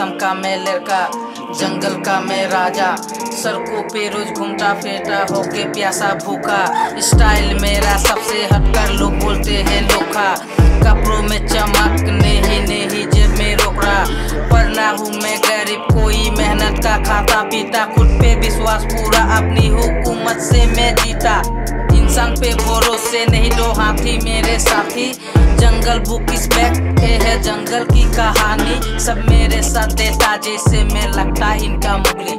असम का मैं लड़का, जंगल का मैं राजा, सड़कों पे रोज घूमता फिरता होके प्यासा भूखा। स्टाइल मेरा सबसे हटकर लोग बोलते हैं लोखा, कपड़ों में चमक नहीं जेब में रोकड़ा। पढ़ना हूँ मैं गरीब, कोई मेहनत का खाता पीता, खुद पे विश्वास पूरा, अपनी हुकूमत से मैं जीता। इंसान पे भरोसे नहीं, दो हाथी मेरे साथी। जंगल बुक इस बैक है जंगल की कहानी, सब मेरे साथ देता जैसे मैं लगता इनका मुगली,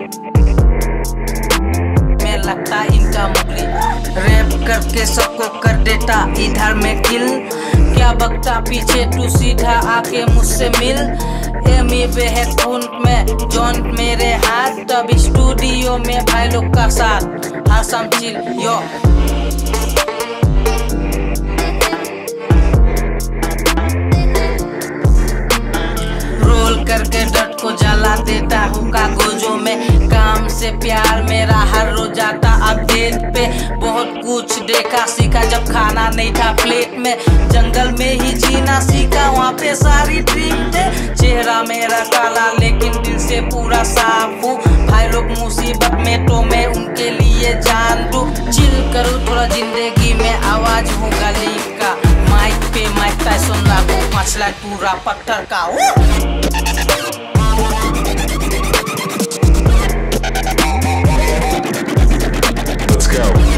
मैं लगता इनका मुगली। रैप करके सबको कर देता इधर में किल, क्या बकता पीछे तू सीधा आके मुझसे मिल। एमी पे है खून में जॉन मेरे हाथ, तब स्टूडियो में भाई लोग का साथ आसम चिल यो। करके डट को जला देता हूँ कागजों में, काम से प्यार मेरा हर रोज आता अपडेट पे। बहुत कुछ देखा सीखा जब खाना नहीं था प्लेट में, जंगल में ही जीना सीखा, वहाँ पे सारी ड्रीम थे। चेहरा मेरा काला लेकिन दिल से पूरा साफ हूँ, भाई लोग मुसीबत में तो मैं उनके लिए जान दूँ। चिल करूँ थोड़ा जिंदगी में, आवाज हूँ गली का, माइक पे माइक टाइसन लागू, मसला पूरा पत्थर का। Let's go.